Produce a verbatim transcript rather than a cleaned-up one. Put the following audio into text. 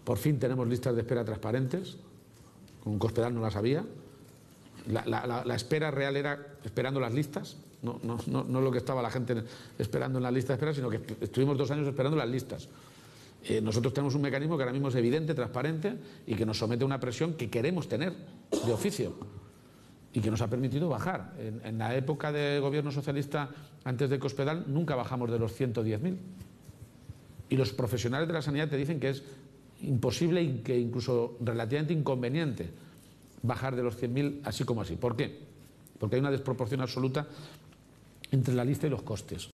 Por fin tenemos listas de espera transparentes, con Cospedal no las había. La, la, la espera real era esperando las listas, no, no, no, no lo que estaba la gente esperando en la lista de espera, sino que estuvimos dos años esperando las listas. Eh, nosotros tenemos un mecanismo que ahora mismo es evidente, transparente y que nos somete a una presión que queremos tener de oficio y que nos ha permitido bajar. En, en la época de gobierno socialista, antes de Cospedal, nunca bajamos de los ciento diez mil. Y los profesionales de la sanidad te dicen que es imposible y que incluso relativamente inconveniente bajar de los cien mil así como así. ¿Por qué? Porque hay una desproporción absoluta entre la lista y los costes.